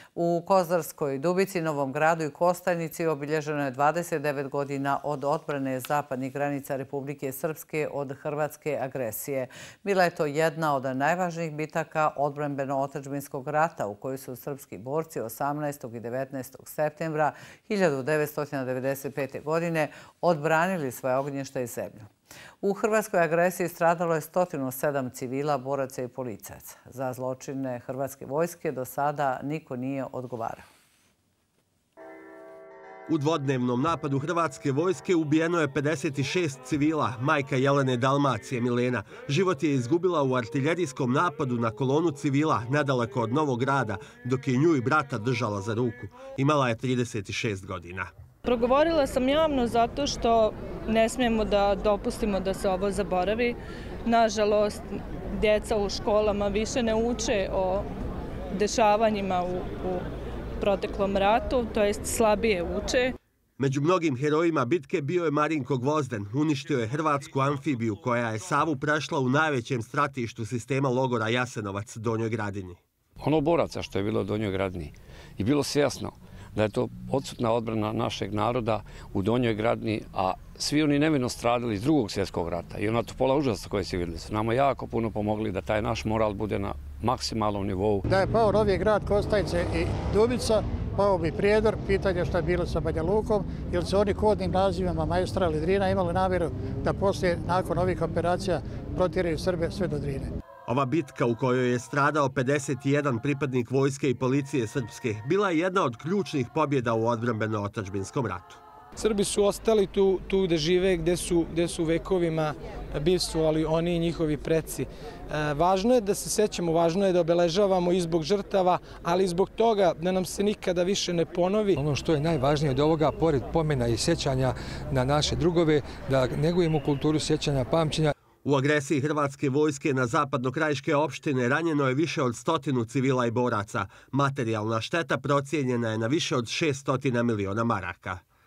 U Kozarskoj Dubici, Novom Gradu i Kostajnici obilježeno je 29 godina od odbrane zapadnih granica Republike Srpske od hrvatske agresije. Bila je to jedna od najvažnijih bitaka odbrambeno-otadžbinskog rata u kojoj su srpski borci 18. i 19. septembra 1995. godine odbranili svoje ognjišta i zemlju. U hrvatskoj agresiji stradalo je 107 civila, boraca i policajaca. Za zločine hrvatske vojske do sada niko nije odgovarao. U dvodnevnom napadu hrvatske vojske ubijeno je 56 civila. Majka Jelene Dalmacije, Milena, život je izgubila u artiljerijskom napadu na kolonu civila nedaleko od Novog Grada, dok je nju i brata držala za ruku. Imala je 36 godina. Progovorila sam javno zato što ne smijemo da dopustimo da se ovo zaboravi. Nažalost, djeca u školama više ne uče o dešavanjima u proteklom ratu, to jest slabije uče. Među mnogim herojima bitke bio je Marinko Gvozden. Uništio je hrvatsku amfibiju koja je Savu prešla u najvećem stratištu sistema logora Jasenovac, Donjoj Gradini. Ono boraca što je bilo u Donjoj Gradini i bilo se jasno da je to odsutna odbrana našeg naroda u Donjoj Gradini, a svi oni nevino stradali iz Drugog svjetskog rata i ona to pola užasa koje se vidjeli su nama jako puno pomogli da taj naš moral bude na maksimalnom nivou. Da je pao Novi Grad, Kostajnice i Dubica, pao bi Prijedor, pitanje šta je bilo sa Banja Lukom, jer su oni kodnim nazivima Maestral i Drina imali namjeru da poslije, nakon ovih operacija, protjeraju Srbe sve do Drine. Ova bitka u kojoj je stradao 51 pripadnik vojske i policije srpske bila je jedna od ključnih pobjeda u odbrambeno-otadžbinskom ratu. Srbi su ostali tu gde žive, gde su vekovima bivstvovali oni i njihovi preci. Važno je da se sećamo, važno je da obeležavamo i zbog žrtava, ali i zbog toga da nam se nikada više ne ponovi. Ono što je najvažnije od ovoga, pored pomena i sjećanja na naše drugove, da negujemo kulturu sjećanja, pamćenja. U agresiji hrvatske vojske na zapadnokrajiške opštine ranjeno je više od 100 civila i boraca. Materijalna šteta procijenjena je na više od 600 miliona maraka.